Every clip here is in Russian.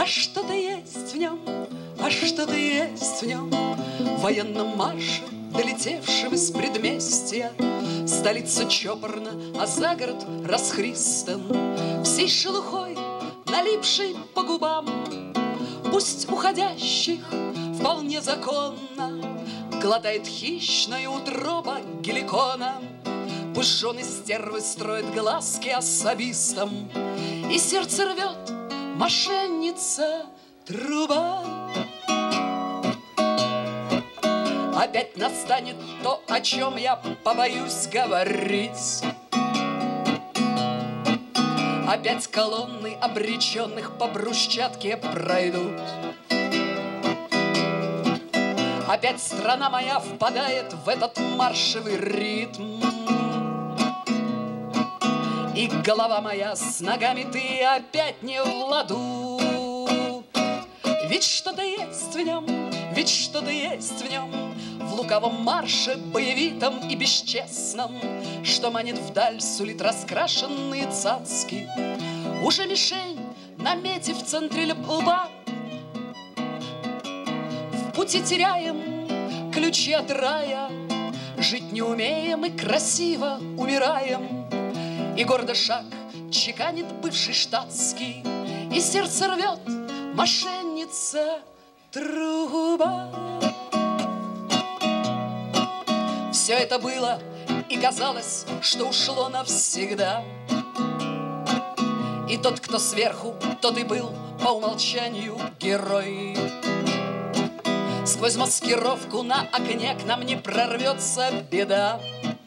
что-то есть в нем, а что-то есть в нем. В военном марше, долетевшем из предместья, столица чопорна, а за город расхристан, всей шелухой, налипшей по губам. Пусть уходящих вполне законно глотает хищная утроба геликона. Пусть жены стервы строят глазки особистам, и сердце рвет мошенница труба. Опять настанет то, о чем я побоюсь говорить. Опять колонны обреченных по брусчатке пройдут. Опять страна моя впадает в этот маршевый ритм. И голова моя с ногами ты опять не в ладу. Ведь что-то есть в нем, ведь что-то есть в нем, в лукавом марше, боевитом и бесчестном, что манит вдаль, сулит раскрашенные цацки. Уже мишень на мете в центре лба. В пути теряем ключи от рая, жить не умеем и красиво умираем. И гордо шаг чеканит бывший штатский, и сердце рвет мошенница труба. Все это было, и казалось, что ушло навсегда. И тот, кто сверху, тот и был по умолчанию герой. Сквозь маскировку на окне к нам не прорвется беда.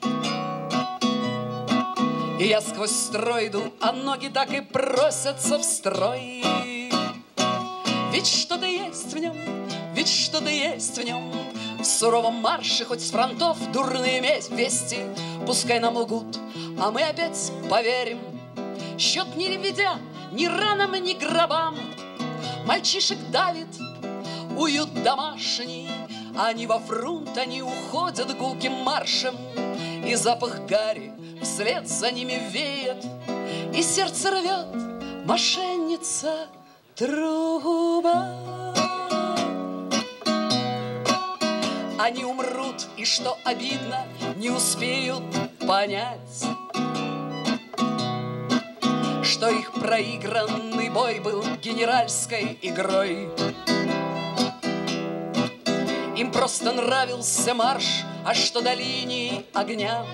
И я сквозь строй иду, а ноги так и просятся в строй. Ведь что-то есть в нем, ведь что-то есть в нем. В суровом марше, хоть с фронтов дурные вести, пускай нам лгут, а мы опять поверим. Счет не ведя ни ранам, ни гробам, мальчишек давит уют домашний. Они во фронт, они уходят гулким маршем, и запах гари вслед за ними веет, и сердце рвет мошенница труба. Они умрут, и что обидно, не успеют понять, что их проигранный бой был генеральской игрой. Им просто нравился марш, а что до линии огня.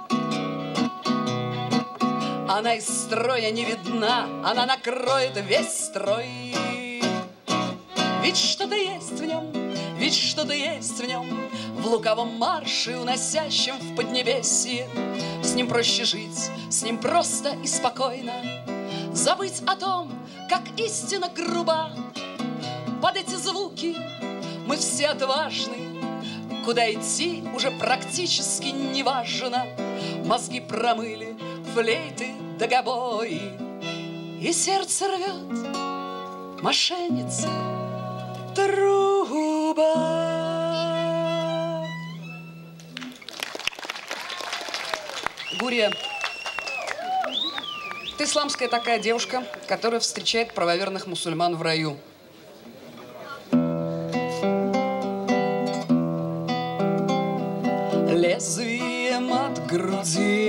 Она из строя не видна, она накроет весь строй. Ведь что-то есть в нем, ведь что-то есть в нем, в лукавом марше, уносящем в поднебесье. С ним проще жить, с ним просто и спокойно, забыть о том, как истина груба. Под эти звуки мы все отважны, куда идти уже практически не важно. Мозги промыли флейты до гобои, и сердце рвет мошенница труба. Гурия, ты исламская такая девушка, которая встречает правоверных мусульман в раю. Лезвием от груди,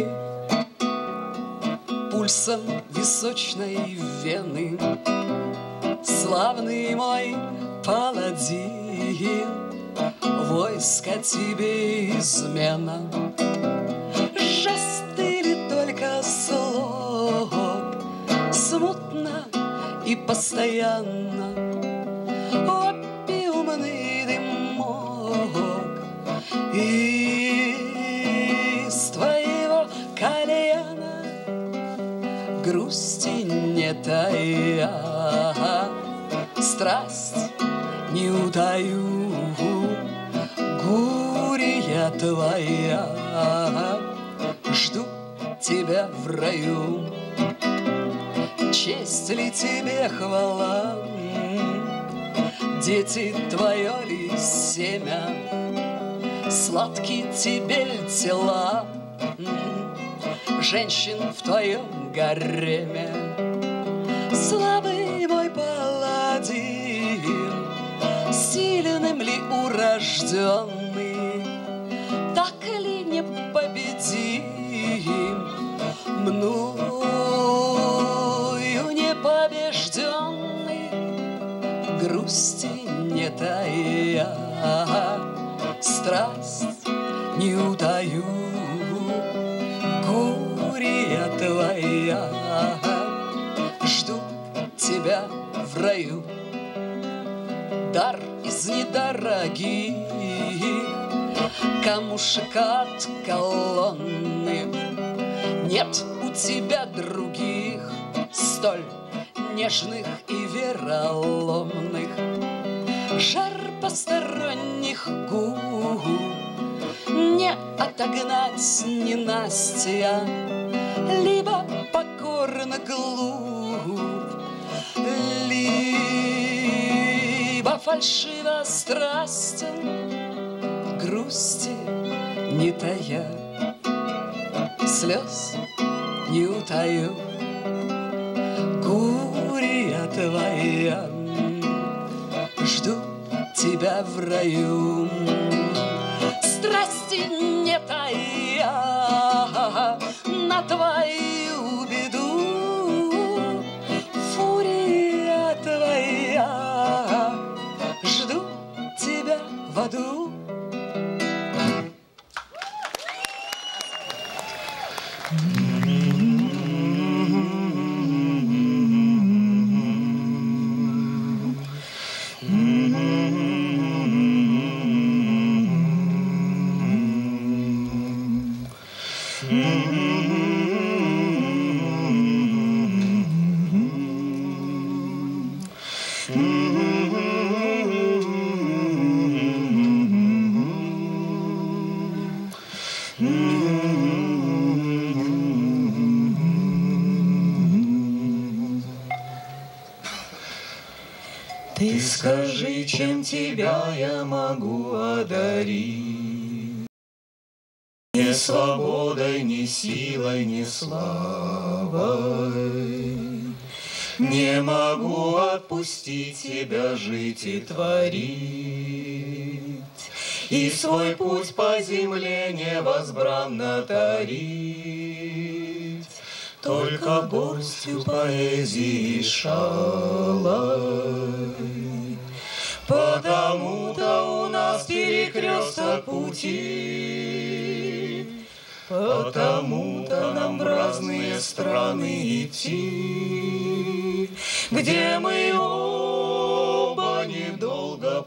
пульсом височной вены, славный мой паладин, войско тебе измена. Жест или только слог, смутно и постоянно, опиумный дымок из твоего кальяна, грусти не тая, страсть не утаю, гурия твоя, жду тебя в раю. Честь ли тебе хвала, дети твое ли семя, сладки тебе ль тела женщин в твоем гареме. Слабый мой паладин, сильным ли урожденный, так ли непобедим, мною непобежденный, грусти не тая, страсть не утаю, буря твоя, жду тебя в раю. Дар из недорогих, камушек от колонны, нет у тебя других, столь нежных и вероломных. Жар посторонних губ не отогнать ненастья, либо покорно глуп, либо фальшиво страстен, грусти не тая, слез не утаю, буря твоя, жду тебя в раю. Страсти не тая на твою беду, фурия твоя, жду тебя в аду. Ты скажи, чем тебя я могу одарить? Ни свободой, ни силой, ни славой. Не могу отпустить тебя жить и творить, и свой путь по земле невозбранно тарить. Только горстью поэзии шалой. Потому-то у нас перекресток пути, потому-то нам в разные страны идти, где мы оба недолго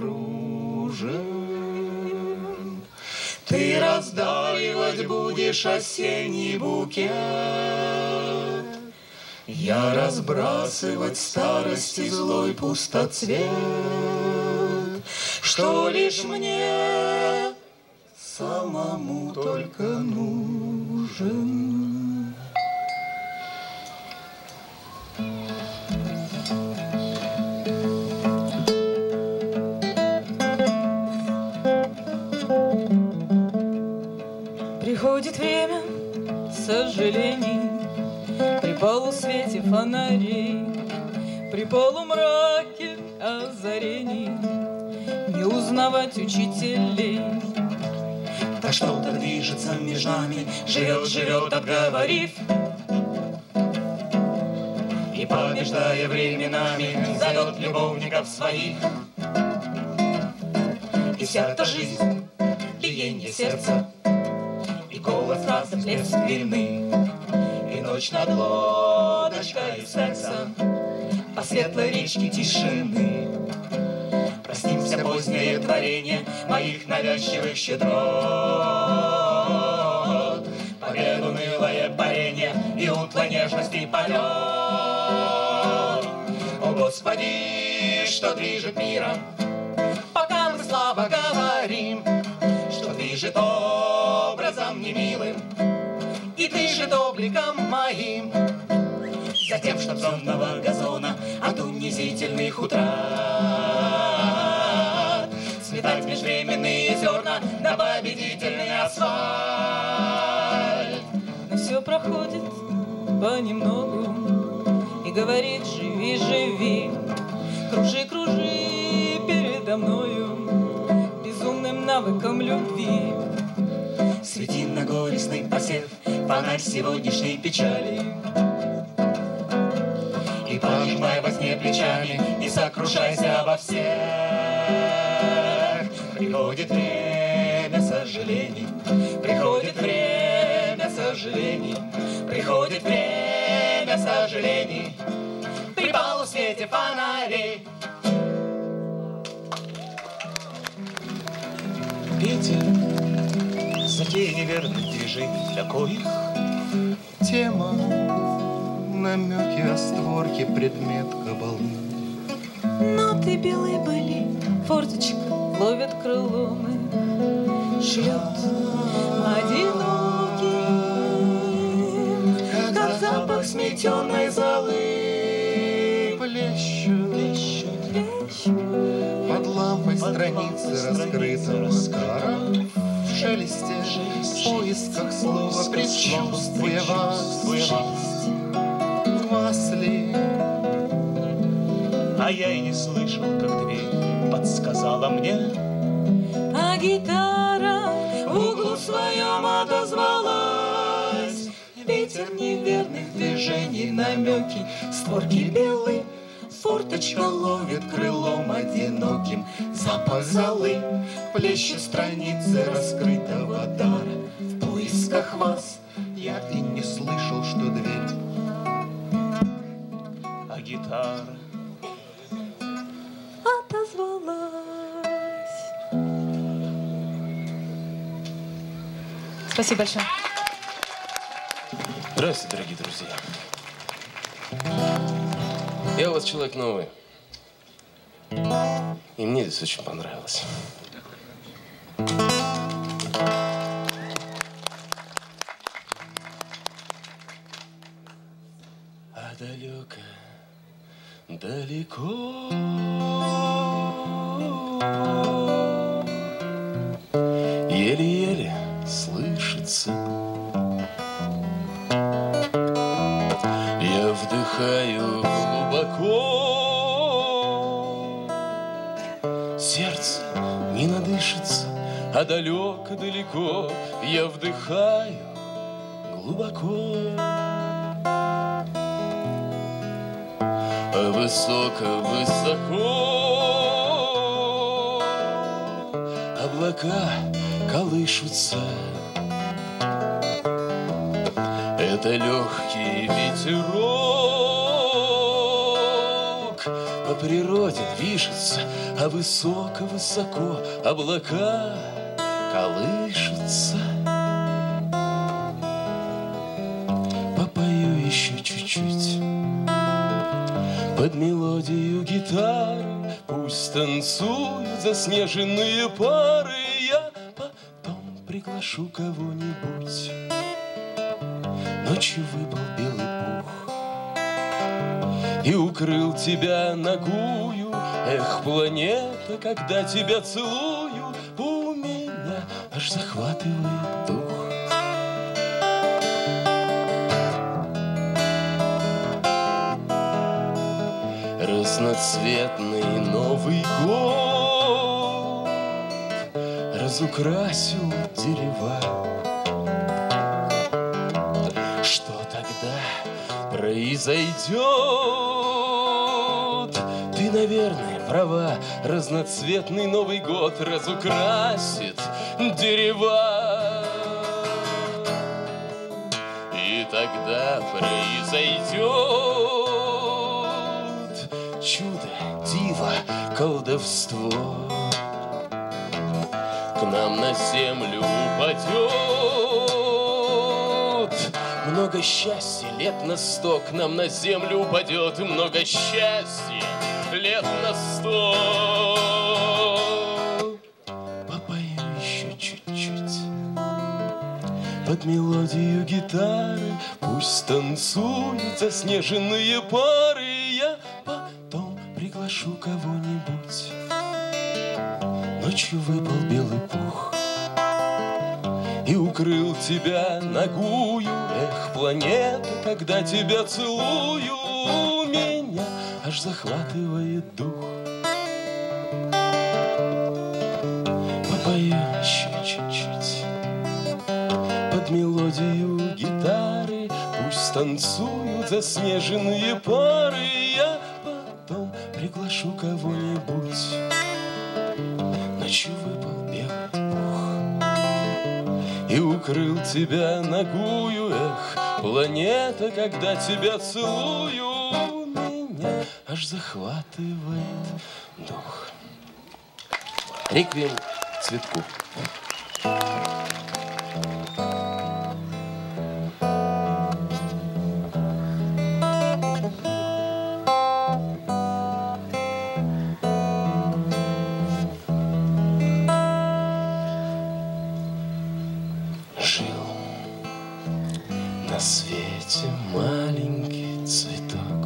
покружим. Ты раздаривать будешь осенний букет, я разбрасывать старости злой пустоцвет, что лишь мне самому только нужен. Приходит время сожалений при полусвете фонарей, при полумраке озарений не узнавать учителей. Так что-то движется между нами, живет, отговорив, и, побеждая временами, зовет любовников своих. И вся эта жизнь, биение сердца, и голос фразы, плеск вины, и ночь над лодочкой секса по светлой речке тишины. Простимся, позднее творение моих навязчивых щедрот, победу унылое парение и утлой нежности полет. О, Господи, что движет миром, пока мы слабо говорим, что движет образом немилым и движет обликом моим. Затем, чтоб сонного газона от унизительных утрат сметать межвременные зерна на победительный асфальт. Но все проходит понемногу и говорит: живи, живи, кружи, кружи передо мной. навыкам любви. Свети на горестный посев, фонарь сегодняшней печали. И пожимай во сне плечами, не сокрушайся обо всех. Приходит время сожалений, приходит время сожалений, приходит время сожалений при полусвете фонарей. Ветер затея неверных движений, для коих тема, намеки о створке, предмет кабалы. Ноты белые были, форточка ловит крылом и шлет одинокий, Как запах сметенной золы плещут под лампой страницы раскрытого скара. В шелесте, в поисках слова, предчувствуя вас ли? а я и не слышал, как дверь подсказала мне. а гитара в углу своем отозвалась. Ветер неверных движений, намеки, створки белы. Форточка ловит крылом одиноким запах золы. Плещут страницы раскрытого дара. В поисках вас я и не слышал, что дверь. А гитара Отозвалась. Спасибо большое. Здравствуйте, дорогие друзья. Я у вас человек новый. И мне здесь очень понравилось. А далеко, далеко еле-еле слышится. Я вдыхаю глубоко, сердце не надышится, а далеко-далеко я вдыхаю глубоко. А высоко-высоко облака колышутся. Это легкий ветерок по природе движется, а высоко-высоко облака колышутся. Попою еще чуть-чуть под мелодию гитары, пусть танцуют заснеженные пары. Я потом приглашу кого-нибудь. Ночью выпал белый пух и укрыл тебя нагую. Эх, планета, когда тебя целую, у меня аж захватывает дух. Разноцветный Новый год разукрасил дерева. Что тогда произойдет? Ты, наверное, права. Разноцветный Новый год разукрасит дерева. И тогда произойдет чудо, диво, колдовство. К нам на землю упадет много счастья, лет на 100. К нам на землю упадет много счастья, лет на 100. Попою еще чуть-чуть под мелодию гитары, пусть танцуют заснеженные пары. Я потом приглашу кого-нибудь. Ночью выпал белый пух и укрыл тебя нагую. Эх, планета, когда тебя целую, меня аж захватывает дух. Попою танцуют заснеженные пары. Я потом приглашу кого-нибудь. Ночью выпал белый пух и укрыл тебя нагую. Эх, планета, когда тебя целую, меня аж захватывает дух. Реквием Цветку. Жил на свете маленький цветок,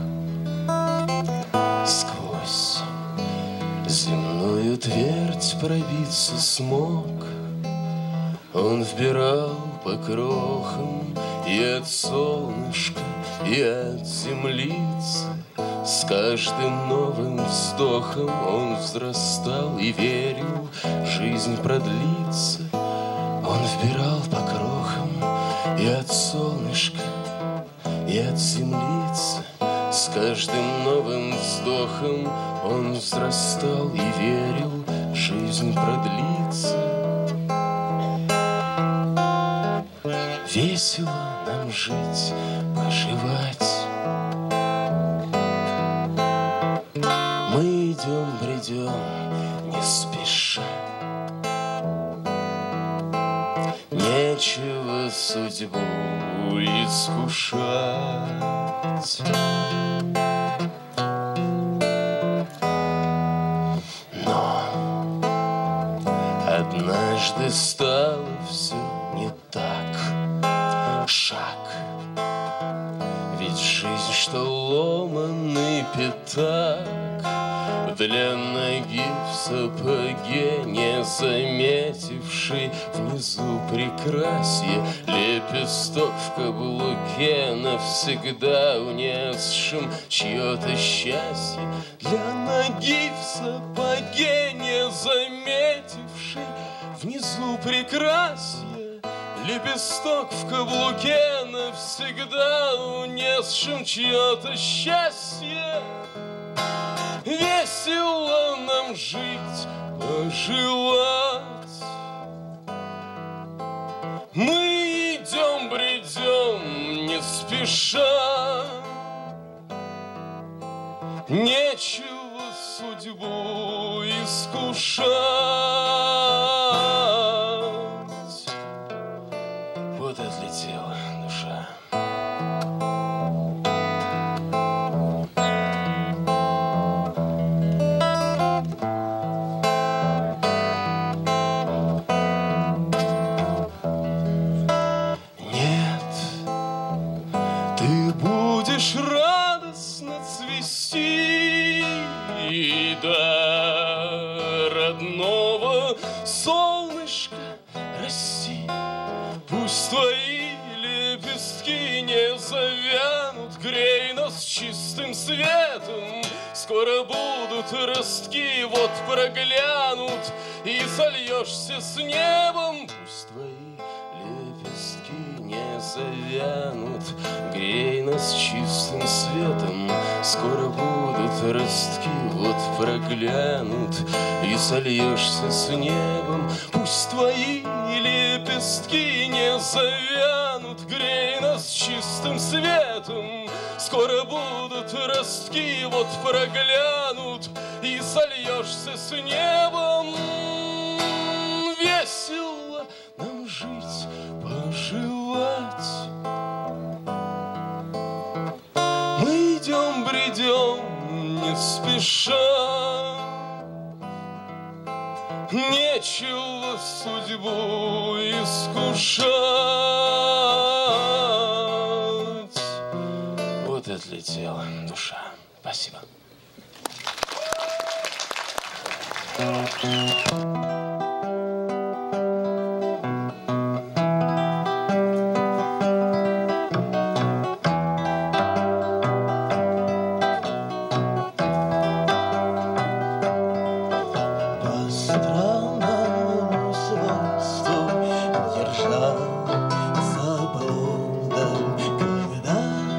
сквозь земную твердь пробиться смог. Он вбирал по крохам и от солнышка, и от землицы. С каждым новым вздохом он взрастал и верил, жизнь продлится. Он вбирал по крохам и от солнышка, и от землицы. С каждым новым вздохом он взрастал и верил, жизнь продлится. Весело нам жить, поживать. Мы идем, бредем, не спеша. Нечего судьбу искушать. Но однажды стало все не так. Шаг, ведь жизнь, что ломаный пятак, для ноги в сапоге, не заметивший внизу прекрасье, лепесток в каблуке, навсегда унесшим чье-то счастье. Для ноги в сапоге, не заметивший внизу прекрасье, лепесток в каблуке, навсегда унесшим чье-то счастье. Весело нам жить, поживать. Мы идем, бредем, не спеша. Нечего судьбу искушать. Вот отлетела душа. Радостно цвести и до родного солнышка расти. Пусть твои лепестки не завянут, грей нас чистым светом. Скоро будут ростки, вот проглянут, и сольешься с небом. Пусть твои лепестки не завянут, грей нас чистым светом. Скоро будут ростки, вот проглянут, и сольешься с небом. Пусть твои лепестки не завянут, грей нас чистым светом. Скоро будут ростки, вот проглянут, и сольешься с небом. Весело нам жить, поживать. Мы идем, бредем, не спеша. Нечего судьбу искушать. Вот и отлетела душа. Спасибо. Держал за поводом, когда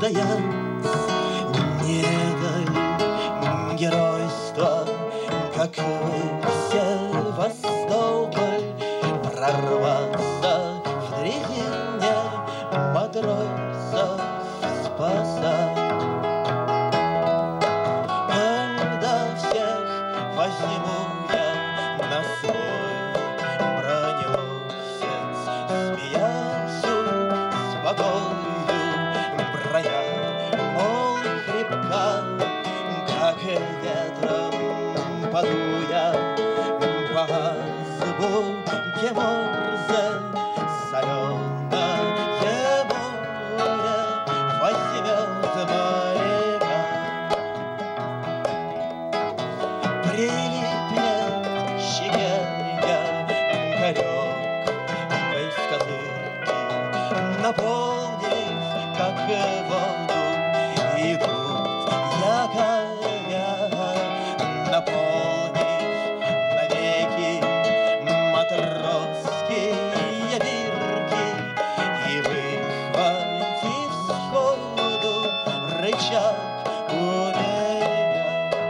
стоять, не дали геройства, как вы все Востоколь, прорваться в дрезине матросов спасать. Когда всех возьму я на свой броненосец, смеясь спокою, броня, мол, крепка, как ветром подуя по азбуке Морзе, соленое море возьмет моряка. Прилипнет к щеке горек без козырки, наполнив, как воду, идут якоря, наполнив навеки матросские бирки и выхватив сходу рычаг у берега.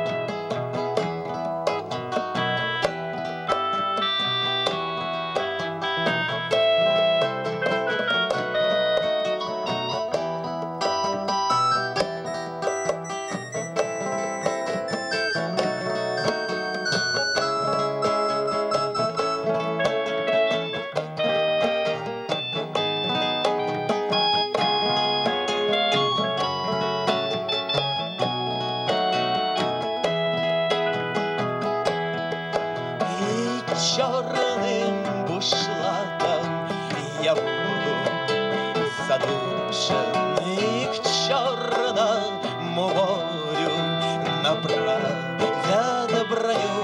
Черным бушлатом я буду задушен, и к Черному морю направят броню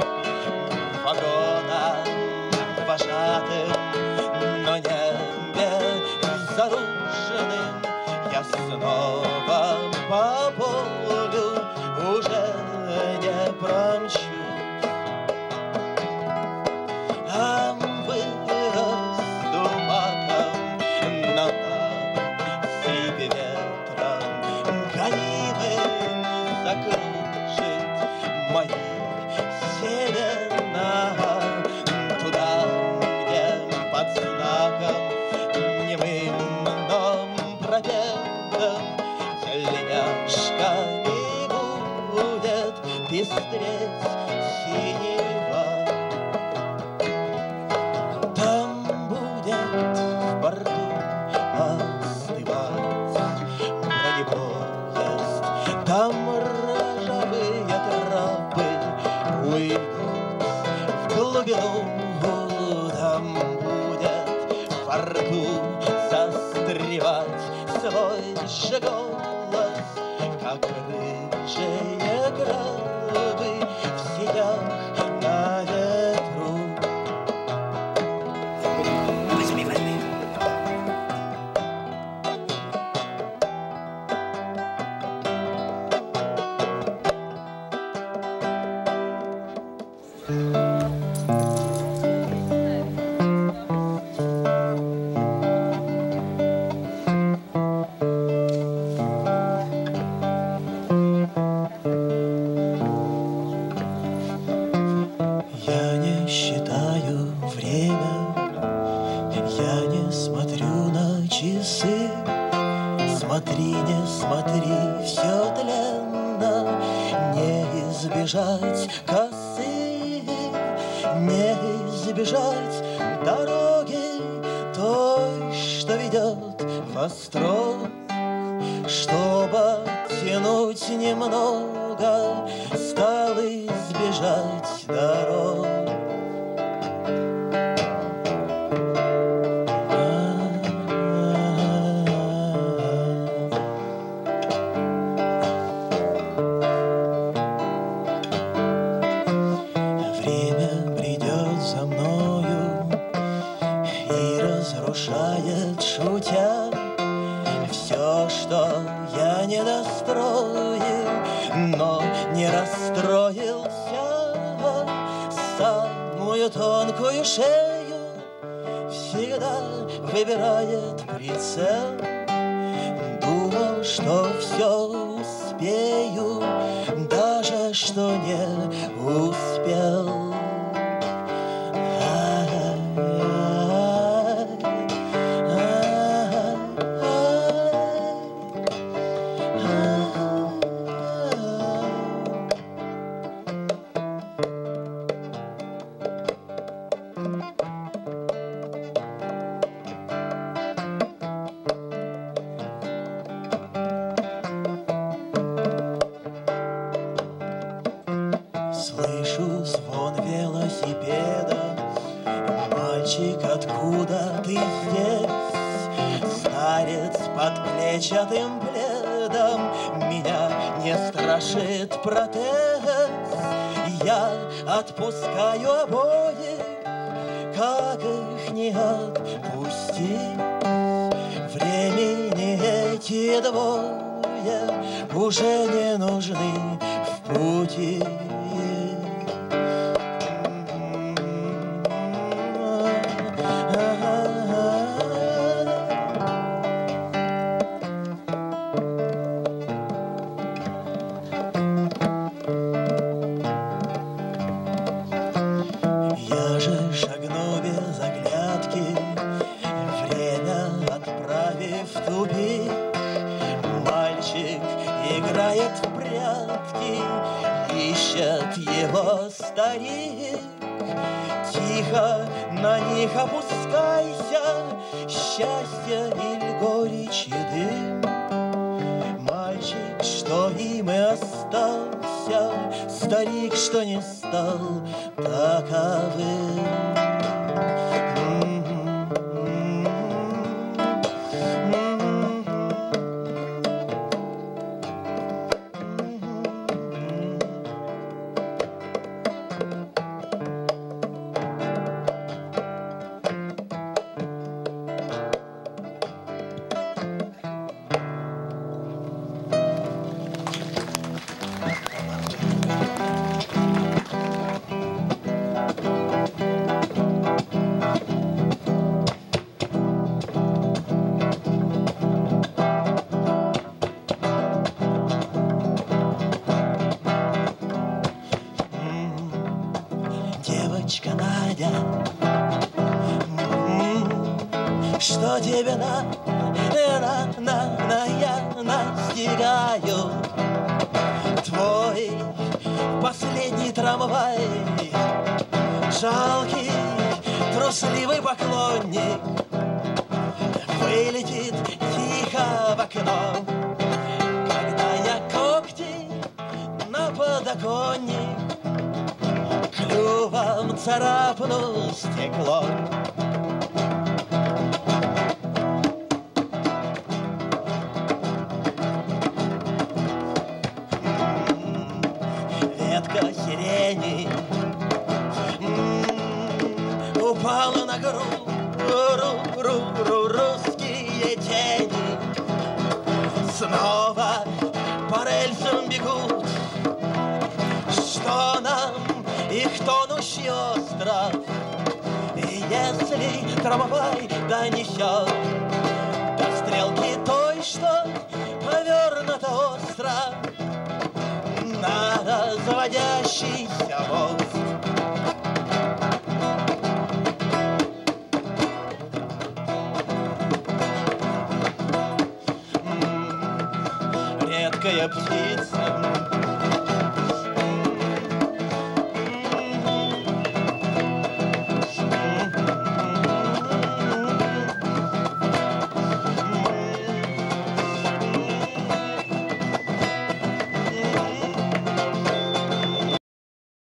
вагоном вожатым, но небе заруженным я снова по полю уже не промчусь. Вырасту маком, но там сыпь ветром гонимым закружит мои семена туда, где под знаком немым, но пропетым тельняшками будет пестреть синева. В порту остывать бронепоезд, там ржавые тропы уйдут в глубину, там будет в порту застревать свой же голос, как рыжие крабы в сетях на ветру. Я не считаю время, я не смотрю на часы. Смотри, не смотри, все тленно, не избежать косы, не избежать дороги той, что ведет в остров. Чтобы тянуть немного, стал избежать дорог. Время придет за мною и разрушает, шутя, все, что я не достроил, но не расстроился. Самую тонкую шею всегда выбирает прицел. Думал, что все успею, даже что не успел. Слышу звон велосипеда. Мальчик, откуда ты здесь? Старец под клетчатым пледом. Меня не страшит протез. Я отпускаю обоих, как их не отпустить. Времени эти двое уже не нужны в пути. Я же шагну без оглядки, время отправив в тупик. Мальчик играет в прятки, ищет его старик. Тихо на них опускайся, счастье или горечь и дым. Мальчик, что им и остался, старик, что не стал таковым. Девочка Надя, что тебе я настигаю. Твой последний трамвай, жалкий, трусливый поклонник, вылетит тихо в окно, когда я когти на подоконник клювом царапну стекло. Ветка сирени упала на русские тени. Снова по рельсам бегут, что нам их тонущий остров. И если трамвай донесет до стрелки той, что повернута остро, надо заводящийся мост. Редкая птица